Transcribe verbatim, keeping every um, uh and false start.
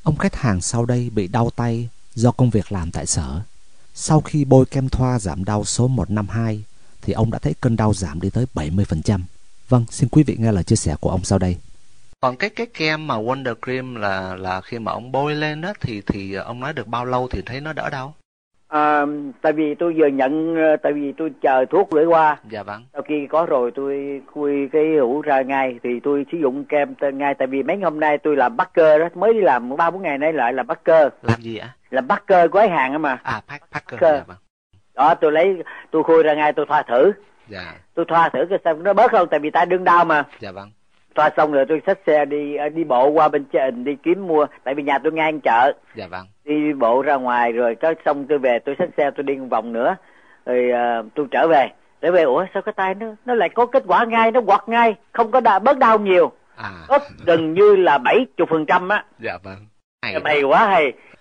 Ông khách hàng sau đây bị đau tay do công việc làm tại sở. Sau khi bôi kem thoa giảm đau số một năm hai thì ông đã thấy cơn đau giảm đi tới bảy mươi phần trăm. Vâng, xin quý vị nghe lời chia sẻ của ông sau đây. Còn cái cái kem mà Wonder Cream là là khi mà ông bôi lên đó thì thì ông nói được bao lâu thì thấy nó đỡ đau? À, tại vì tôi vừa nhận, tại vì tôi chờ thuốc gửi qua. Dạ vâng. Sau khi có rồi tôi khui cái hũ ra ngay thì tôi sử dụng kem tên ngay. Tại vì mấy hôm nay tôi làm Parker đó, mới đi làm ba bốn ngày nay lại là Parker. Làm gì ạ? Làm Parker gói hàng á mà. À, Parker. Parker. Dạ vâng. Đó, tôi lấy, tôi khui ra ngay, tôi thoa thử. Dạ. Tôi thoa thử cái xem nó bớt không, tại vì ta đương đau mà. Dạ vâng. Thoa xong rồi tôi xách xe đi đi bộ qua bên trên đi kiếm mua, tại vì nhà tôi ngang chợ. Dạ vâng. Đi bộ ra ngoài rồi có xong tôi về, tôi xách xe tôi đi một vòng nữa rồi uh, tôi trở về trở về ủa sao cái tay nó nó lại có kết quả ngay, nó quặt ngay, không có đau, bớt đau nhiều, À. bớt gần như là bảy chục phần trăm á. Dạ vâng. Hay quá hay.